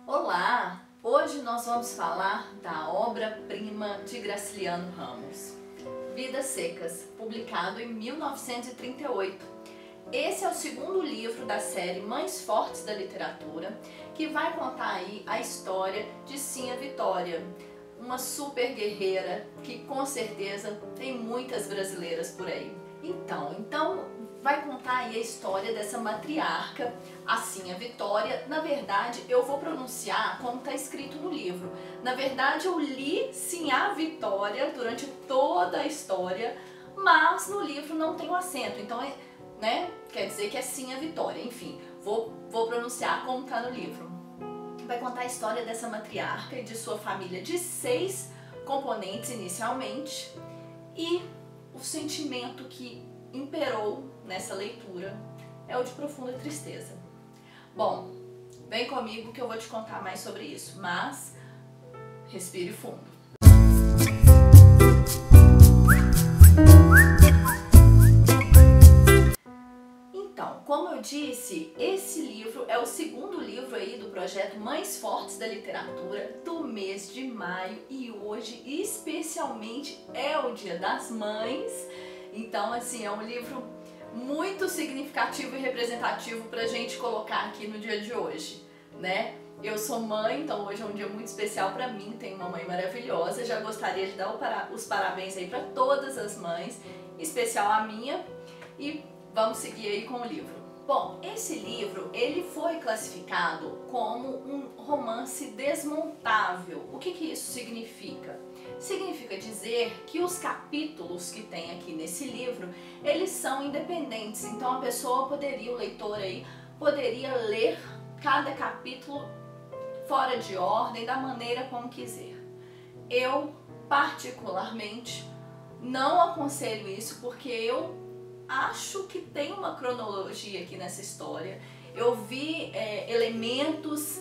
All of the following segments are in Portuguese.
Olá! Hoje nós vamos falar da obra-prima de Graciliano Ramos, Vidas Secas, publicado em 1938. Esse é o segundo livro da série Mães Fortes da Literatura, que vai contar aí a história de Sinha Vitória, uma super guerreira que com certeza tem muitas brasileiras por aí. Então vai contar aí a história dessa matriarca, a Sinha Vitória. Na verdade, eu vou pronunciar como está escrito no livro. Na verdade, eu li Sinha Vitória durante toda a história, mas no livro não tem o acento, então quer dizer que é Sinha Vitória. Enfim, vou pronunciar como está no livro. Vai contar a história dessa matriarca e de sua família de 6 componentes inicialmente, e o sentimento que imperou nessa leitura é o de profunda tristeza. Bom, vem comigo que eu vou te contar mais sobre isso, mas respire fundo. Então, como eu disse, esse livro é o segundo livro aí do projeto Mães Fortes da Literatura do mês de maio, e hoje especialmente é o Dia das Mães. Então, assim, é um livro muito significativo e representativo pra gente colocar aqui no dia de hoje, né? Eu sou mãe, então hoje é um dia muito especial pra mim, tenho uma mãe maravilhosa. Já gostaria de dar os parabéns aí pra todas as mães, em especial a minha, e vamos seguir aí com o livro. Bom, esse livro, ele foi classificado como um romance desmontável. O que isso significa? Significa dizer que os capítulos que tem aqui nesse livro, eles são independentes. Então a pessoa poderia, o leitor aí, poderia ler cada capítulo fora de ordem, da maneira como quiser. Eu, particularmente, não aconselho isso, porque eu acho que tem uma cronologia aqui nessa história. Eu vi elementos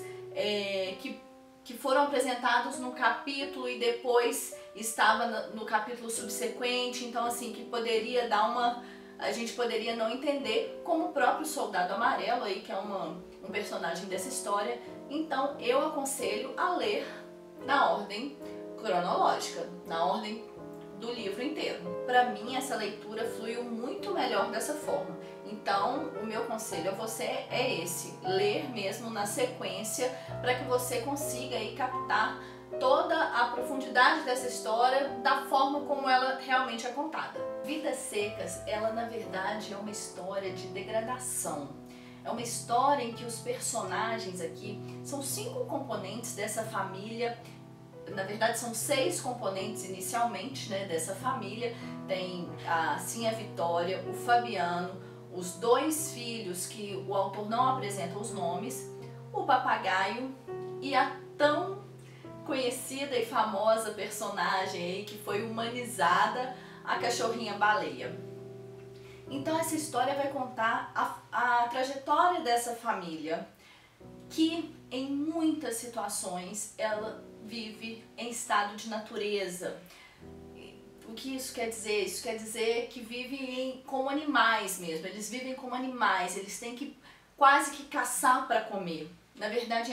que foram apresentados no capítulo e depois estava no capítulo subsequente, então assim, que poderia dar a gente poderia não entender, como o próprio Soldado Amarelo aí, que é um personagem dessa história. Então eu aconselho a ler na ordem cronológica, na ordem do livro inteiro. Para mim, essa leitura fluiu muito melhor dessa forma. Então, o meu conselho a você é esse: ler mesmo na sequência, para que você consiga aí captar toda a profundidade dessa história da forma como ela realmente é contada. Vidas Secas, ela na verdade é uma história de degradação. É uma história em que os personagens aqui são 5 componentes dessa família. Na verdade são 6 componentes inicialmente, né, dessa família. Tem a Sinha Vitória, o Fabiano, os 2 filhos que o autor não apresenta os nomes, o papagaio e a tão conhecida e famosa personagem aí que foi humanizada, a cachorrinha baleia. Então essa história vai contar a trajetória dessa família, que em muitas situações ela vive em estado de natureza. O que isso quer dizer? Isso quer dizer que vivem como animais mesmo. Eles vivem como animais, eles têm que quase que caçar para comer. Na verdade,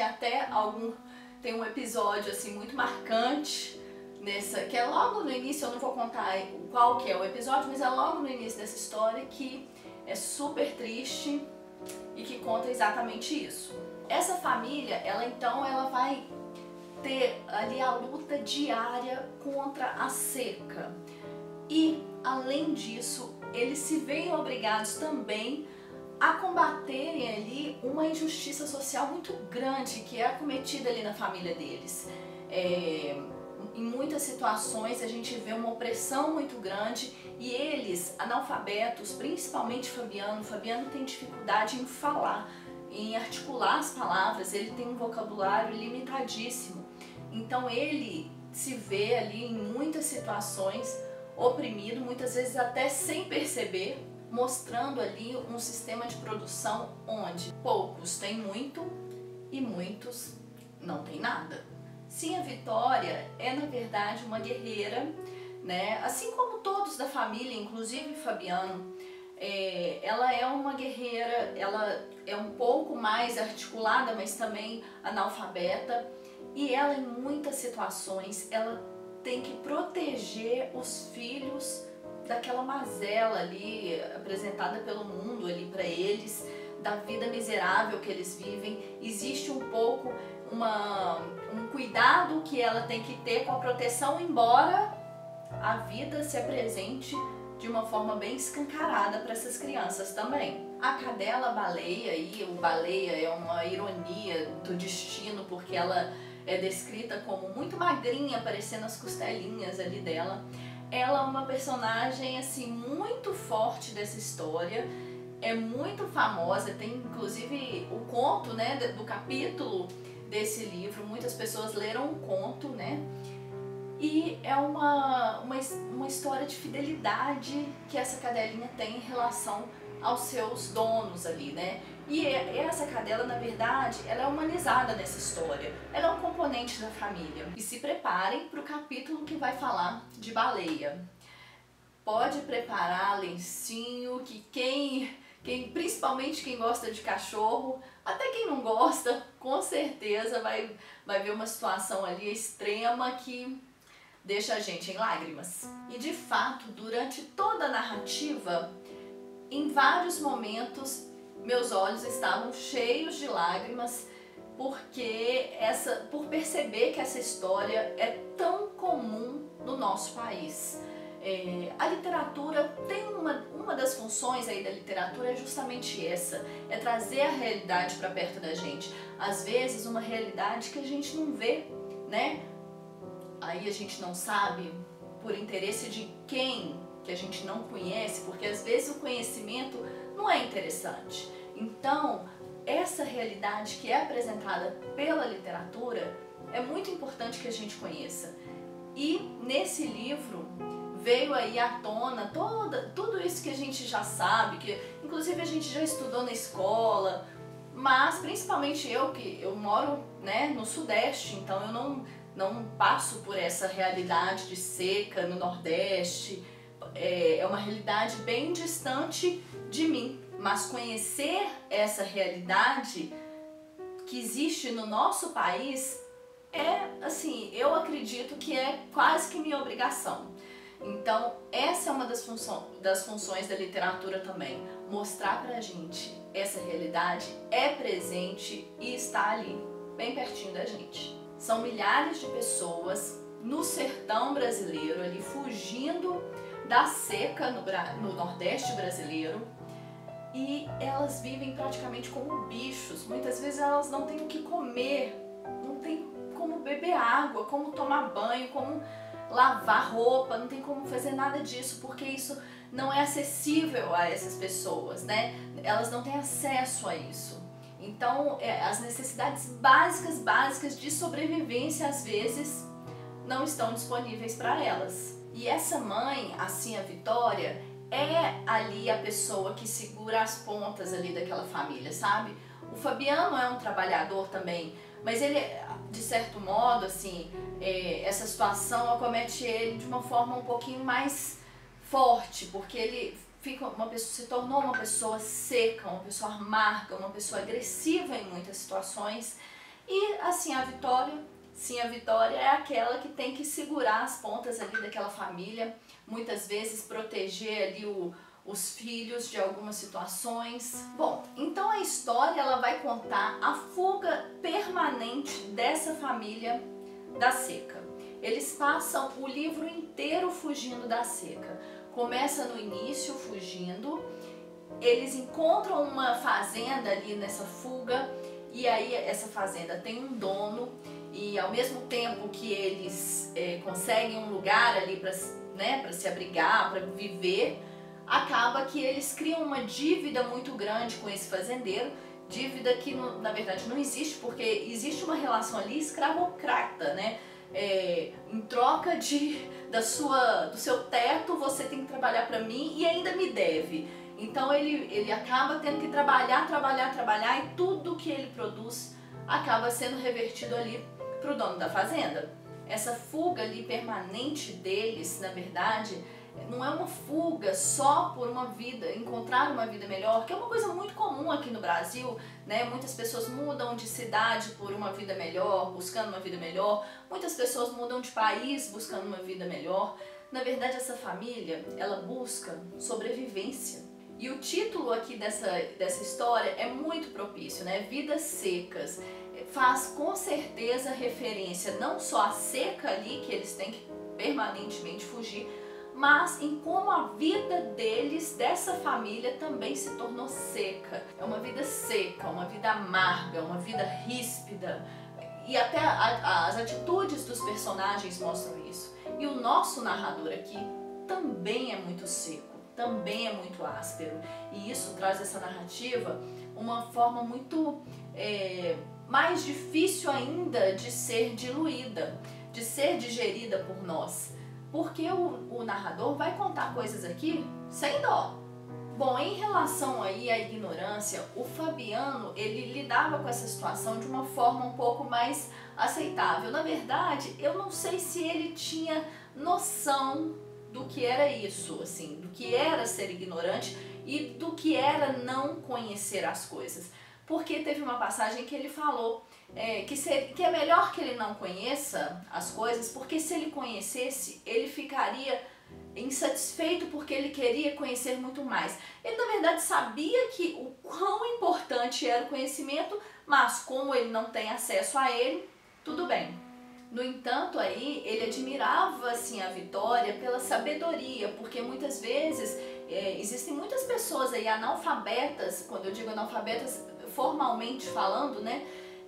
tem um episódio assim muito marcante que é logo no início. Eu não vou contar qual que é o episódio, mas é logo no início dessa história, que é super triste e que conta exatamente isso. Essa família, ela vai ter ali a luta diária contra a seca. E, além disso, eles se veem obrigados também a combaterem ali uma injustiça social muito grande que é cometida ali na família deles. Em muitas situações a gente vê uma opressão muito grande, e eles, analfabetos, principalmente Fabiano tem dificuldade em falar, em articular as palavras, ele tem um vocabulário limitadíssimo. Então ele se vê ali em muitas situações oprimido, muitas vezes até sem perceber, mostrando ali um sistema de produção onde poucos têm muito e muitos não têm nada. Sinha Vitória é na verdade uma guerreira, né? Assim como todos da família, inclusive Fabiano. Ela é uma guerreira, ela é um pouco mais articulada, mas também analfabeta, e ela em muitas situações ela tem que proteger os filhos daquela mazela ali apresentada pelo mundo ali para eles, da vida miserável que eles vivem. Existe um pouco um cuidado que ela tem que ter com a proteção, embora a vida se apresente de uma forma bem escancarada para essas crianças também. A cadela baleia, e o baleia é uma ironia do destino, porque ela é descrita como muito magrinha, parecendo as costelinhas ali dela. Ela é uma personagem assim muito forte dessa história, é muito famosa, tem inclusive o conto, né, do capítulo desse livro, muitas pessoas leram o conto, né? E é uma história de fidelidade que essa cadelinha tem em relação aos seus donos ali, né? E essa cadela, na verdade, ela é humanizada nessa história. Ela é um componente da família. E se preparem para o capítulo que vai falar de baleia. Pode preparar lencinho, que principalmente quem gosta de cachorro, até quem não gosta, com certeza vai ver uma situação ali extrema que deixa a gente em lágrimas. E de fato, durante toda a narrativa, em vários momentos, meus olhos estavam cheios de lágrimas, por perceber que essa história é tão comum no nosso país. A literatura tem uma das funções aí da literatura é justamente essa, é trazer a realidade para perto da gente. Às vezes uma realidade que a gente não vê, né? Aí a gente não sabe por interesse de quem que a gente não conhece, porque às vezes o conhecimento não é interessante. Então, essa realidade que é apresentada pela literatura é muito importante que a gente conheça. E nesse livro veio aí à tona tudo isso que a gente já sabe, que inclusive a gente já estudou na escola, mas principalmente que eu moro, né, no Sudeste, então eu não passo por essa realidade de seca no Nordeste, é uma realidade bem distante de mim, mas conhecer essa realidade que existe no nosso país assim, eu acredito que é quase que minha obrigação. Então, essa é uma das funções da literatura também, mostrar pra gente essa realidade é presente e está ali, bem pertinho da gente. São milhares de pessoas no sertão brasileiro, ali fugindo da seca no Nordeste brasileiro, e elas vivem praticamente como bichos. Muitas vezes elas não têm o que comer, não tem como beber água, como tomar banho, como lavar roupa, não tem como fazer nada disso, porque isso não é acessível a essas pessoas, né? Elas não têm acesso a isso. Então, as necessidades básicas de sobrevivência, às vezes, não estão disponíveis para elas. E essa mãe, assim, a Vitória, é ali a pessoa que segura as pontas ali daquela família, sabe? O Fabiano é um trabalhador também, mas ele, de certo modo, assim, essa situação acomete ele de uma forma um pouquinho mais forte, porque ele se tornou uma pessoa seca, uma pessoa amarga, uma pessoa agressiva em muitas situações. E assim, a Vitória é aquela que tem que segurar as pontas ali daquela família, muitas vezes proteger ali os filhos de algumas situações. Bom, então a história ela vai contar a fuga permanente dessa família da seca. Eles passam o livro inteiro fugindo da seca. Começa no início fugindo, eles encontram uma fazenda ali nessa fuga, e aí essa fazenda tem um dono, e ao mesmo tempo que eles conseguem um lugar ali para se abrigar, para viver, acaba que eles criam uma dívida muito grande com esse fazendeiro, dívida que na verdade não existe, porque existe uma relação ali escravocrata, né? Em troca do seu teto, você tem que trabalhar para mim e ainda me deve. Então ele acaba tendo que trabalhar, e tudo que ele produz acaba sendo revertido ali para o dono da fazenda. Essa fuga ali permanente deles, na verdade, não é uma fuga só por uma vida, encontrar uma vida melhor, que é uma coisa muito comum aqui no Brasil, né? Muitas pessoas mudam de cidade por uma vida melhor, buscando uma vida melhor. Muitas pessoas mudam de país buscando uma vida melhor. Na verdade, essa família, ela busca sobrevivência. E o título aqui dessa história é muito propício, né? Vidas secas. Faz com certeza referência não só à seca ali, que eles têm que permanentemente fugir, mas em como a vida deles, dessa família, também se tornou seca. É uma vida seca, uma vida amarga, uma vida ríspida. E até as atitudes dos personagens mostram isso. E o nosso narrador aqui também é muito seco, também é muito áspero. E isso traz essa narrativa uma forma muito mais difícil ainda de ser diluída, de ser digerida por nós. Porque o narrador vai contar coisas aqui sem dó. Bom, em relação aí à ignorância, o Fabiano, ele lidava com essa situação de uma forma um pouco mais aceitável. Na verdade, eu não sei se ele tinha noção do que era isso, assim, do que era ser ignorante e do que era não conhecer as coisas. Porque teve uma passagem que ele falou que é melhor que ele não conheça as coisas, porque se ele conhecesse, ele ficaria insatisfeito porque ele queria conhecer muito mais. Ele, na verdade, sabia que o quão importante era o conhecimento, mas como ele não tem acesso a ele, tudo bem. No entanto, aí, ele admirava assim, a Vitória pela sabedoria, porque muitas vezes existem muitas pessoas aí analfabetas, quando eu digo analfabetas, formalmente falando, né?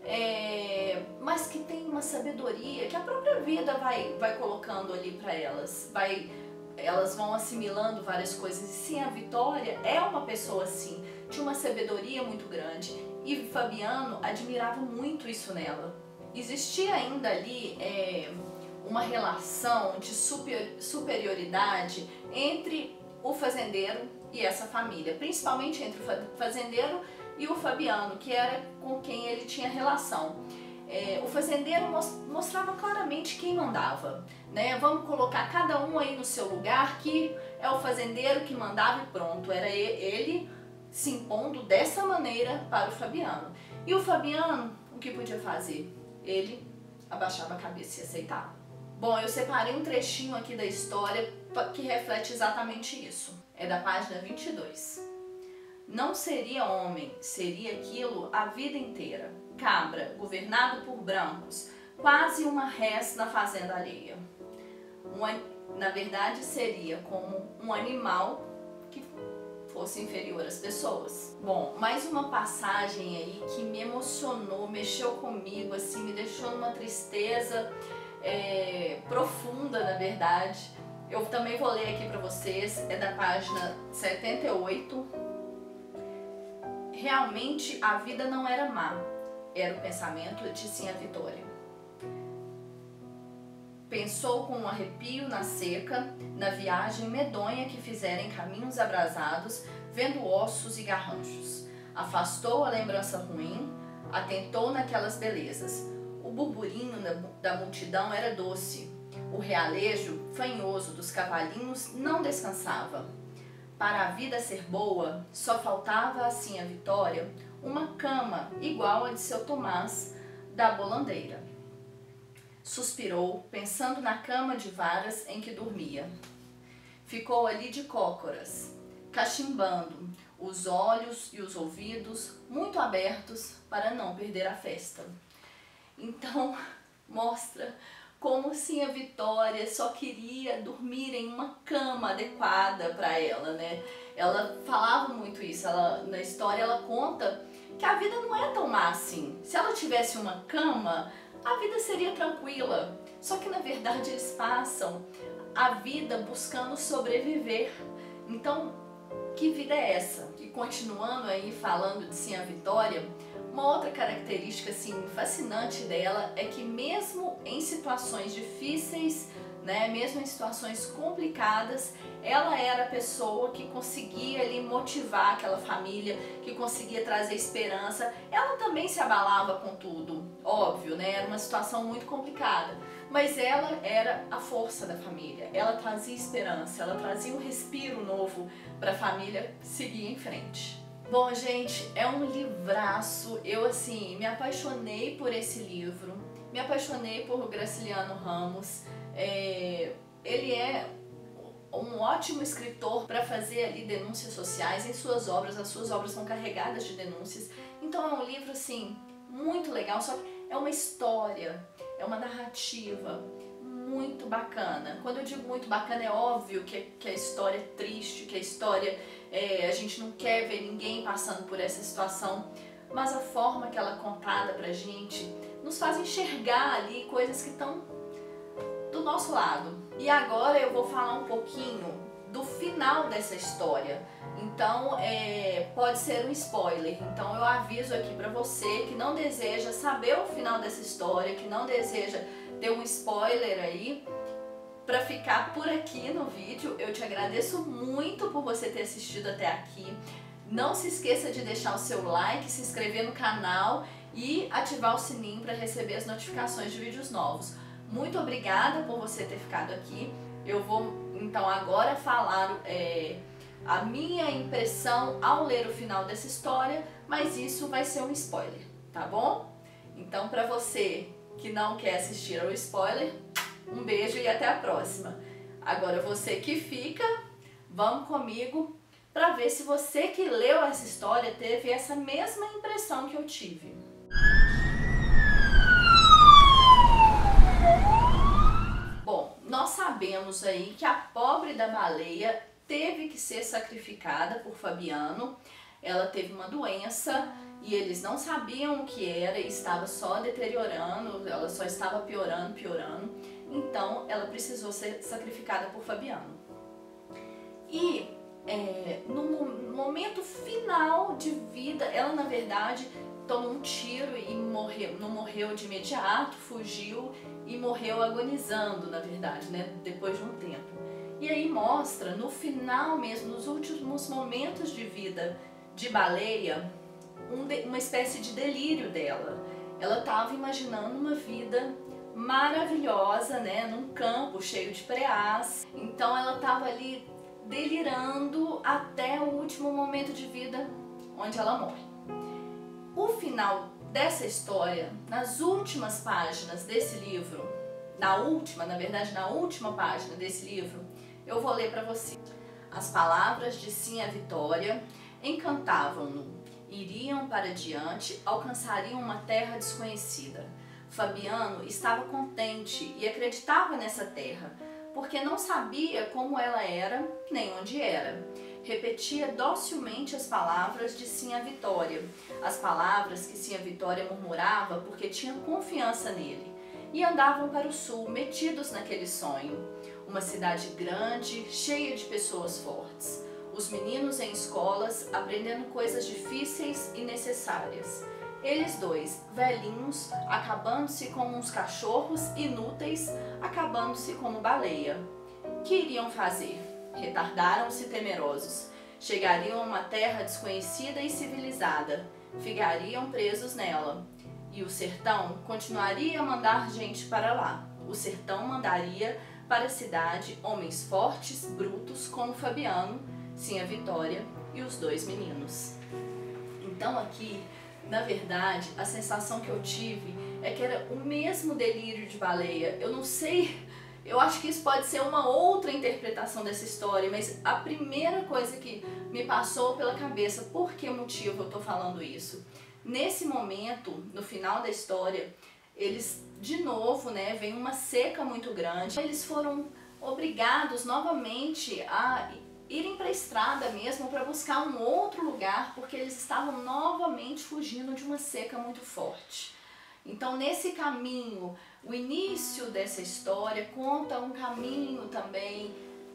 Mas que tem uma sabedoria que a própria vida vai colocando ali para elas, elas vão assimilando várias coisas. E sim, a Vitória é uma pessoa assim, tinha uma sabedoria muito grande, e Fabiano admirava muito isso nela. Existia ainda ali uma relação de superioridade entre o fazendeiro e essa família, principalmente entre o fazendeiro e o Fabiano, que era com quem ele tinha relação. O fazendeiro mostrava claramente quem mandava, né? Vamos colocar cada um aí no seu lugar, que é o fazendeiro que mandava e pronto. Era ele se impondo dessa maneira para o Fabiano. E o Fabiano, o que podia fazer? Ele abaixava a cabeça e aceitava. Bom, eu separei um trechinho aqui da história que reflete exatamente isso. É da página 22. Não seria homem, seria aquilo a vida inteira. Cabra, governado por brancos, quase uma res na fazenda alheia. Na verdade, seria como um animal que fosse inferior às pessoas. Bom, mais uma passagem aí que me emocionou, mexeu comigo, assim, me deixou numa tristeza profunda, na verdade. Eu também vou ler aqui para vocês, é da página 78. Realmente a vida não era má, era o pensamento de Sinha Vitória. Pensou com um arrepio na seca, na viagem medonha que fizera em caminhos abrasados, vendo ossos e garranchos. Afastou a lembrança ruim, atentou naquelas belezas. O burburinho da multidão era doce, o realejo fanhoso dos cavalinhos não descansava. Para a vida ser boa, só faltava assim a Vitória uma cama igual a de seu Tomás da bolandeira. Suspirou, pensando na cama de varas em que dormia. Ficou ali de cócoras, cachimbando, os olhos e os ouvidos muito abertos para não perder a festa. Então, mostra como assim a Vitória só queria dormir em uma cama adequada para ela, né? Ela falava muito isso, na história ela conta que a vida não é tão má assim. Se ela tivesse uma cama, a vida seria tranquila. Só que na verdade eles passam a vida buscando sobreviver. Então, que vida é essa? E continuando aí falando de Sinha Vitória, uma outra característica assim, fascinante dela é que mesmo em situações difíceis, né, mesmo em situações complicadas, ela era a pessoa que conseguia ali motivar aquela família, que conseguia trazer esperança. Ela também se abalava com tudo, óbvio, né, era uma situação muito complicada, mas ela era a força da família, ela trazia esperança, ela trazia um respiro novo para a família seguir em frente. Bom, gente, é um livraço. Eu, assim, me apaixonei por esse livro, me apaixonei por Graciliano Ramos. Ele é um ótimo escritor para fazer ali denúncias sociais em suas obras. As suas obras são carregadas de denúncias. Então é um livro, assim, muito legal, só que é uma história, é uma narrativa muito bacana. Quando eu digo muito bacana, é óbvio que a história é triste, que a história, a gente não quer ver ninguém passando por essa situação, mas a forma que ela é contada pra gente nos faz enxergar ali coisas que estão do nosso lado. E agora eu vou falar um pouquinho do final dessa história. Então pode ser um spoiler, então eu aviso aqui pra você que não deseja saber o final dessa história, que não deseja ter um spoiler aí, pra ficar por aqui no vídeo. Eu te agradeço muito por você ter assistido até aqui. Não se esqueça de deixar o seu like, se inscrever no canal e ativar o sininho para receber as notificações de vídeos novos. Muito obrigada por você ter ficado aqui. Eu vou então agora falar a minha impressão ao ler o final dessa história, mas isso vai ser um spoiler, tá bom? Então, para você que não quer assistir ao spoiler, um beijo e até a próxima. Agora você que fica, vamos comigo para ver se você que leu essa história teve essa mesma impressão que eu tive. Bom, nós sabemos aí que a pobre da baleia teve que ser sacrificada por Fabiano. Ela teve uma doença e eles não sabiam o que era e estava só deteriorando, ela só estava piorando. Então ela precisou ser sacrificada por Fabiano. E no momento final de vida, ela na verdade tomou um tiro e morreu, não morreu de imediato, fugiu e morreu agonizando, na verdade, né, depois de um tempo. E aí mostra, no final mesmo, nos últimos momentos de vida de baleia, uma espécie de delírio dela. Ela estava imaginando uma vida maravilhosa, né, num campo cheio de preás. Então ela estava ali delirando até o último momento de vida, onde ela morre. O final dessa história, nas últimas páginas desse livro, na última página desse livro, eu vou ler para você. As palavras de Sinha Vitória encantavam-no. Iriam para diante, alcançariam uma terra desconhecida. Fabiano estava contente e acreditava nessa terra, porque não sabia como ela era, nem onde era. Repetia docilmente as palavras de Sinha Vitória, as palavras que Sinha Vitória murmurava porque tinha confiança nele. E andavam para o sul, metidos naquele sonho. Uma cidade grande, cheia de pessoas fortes. Os meninos em escolas, aprendendo coisas difíceis e necessárias. Eles dois, velhinhos, acabando-se como uns cachorros, inúteis, acabando-se como baleia. Que iriam fazer? Retardaram-se temerosos. Chegariam a uma terra desconhecida e civilizada. Ficariam presos nela. E o sertão continuaria a mandar gente para lá. O sertão mandaria para a cidade homens fortes, brutos, como Fabiano, Sinha Vitória e os dois meninos. Então aqui, na verdade, a sensação que eu tive é que era o mesmo delírio de baleia. Eu não sei, eu acho que isso pode ser uma outra interpretação dessa história, mas a primeira coisa que me passou pela cabeça, por que motivo eu tô falando isso? Nesse momento, no final da história, eles, de novo, né, vem uma seca muito grande. Eles foram obrigados novamente a irem para a estrada mesmo para buscar um outro lugar, porque eles estavam novamente fugindo de uma seca muito forte. Então, nesse caminho, o início dessa história conta um caminho também,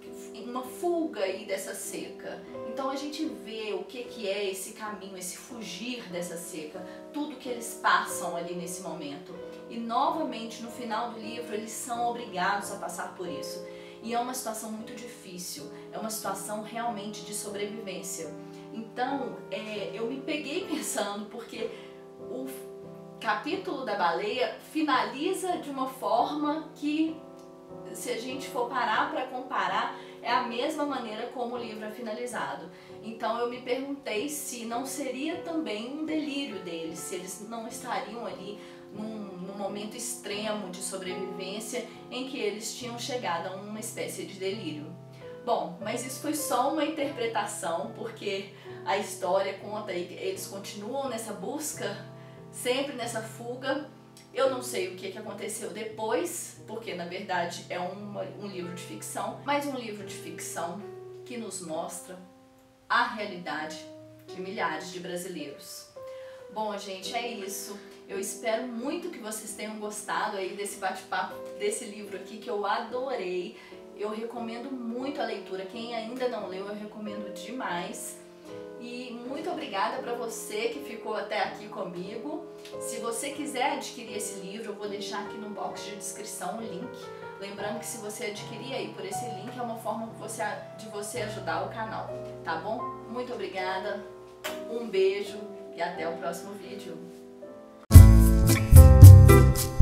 uma fuga aí dessa seca. Então a gente vê o que é esse caminho, esse fugir dessa seca, tudo que eles passam ali nesse momento. E novamente no final do livro eles são obrigados a passar por isso. E é uma situação muito difícil, é uma situação realmente de sobrevivência. Então eu me peguei pensando, porque capítulo da baleia finaliza de uma forma que, se a gente for parar para comparar, é a mesma maneira como o livro é finalizado. Então eu me perguntei se não seria também um delírio deles, se eles não estariam ali num momento extremo de sobrevivência em que eles tinham chegado a uma espécie de delírio. Bom, mas isso foi só uma interpretação, porque a história conta que eles continuam nessa busca, sempre nessa fuga. Eu não sei o que aconteceu depois, porque na verdade é um livro de ficção, mas um livro de ficção que nos mostra a realidade de milhares de brasileiros. Bom, gente, é isso. Eu espero muito que vocês tenham gostado aí desse bate-papo, desse livro aqui que eu adorei. Eu recomendo muito a leitura. Quem ainda não leu, eu recomendo demais. E muito obrigada para você que ficou até aqui comigo. Se você quiser adquirir esse livro, eu vou deixar aqui no box de descrição o link. Lembrando que se você adquirir aí por esse link, é uma forma de você ajudar o canal, tá bom? Muito obrigada, um beijo e até o próximo vídeo.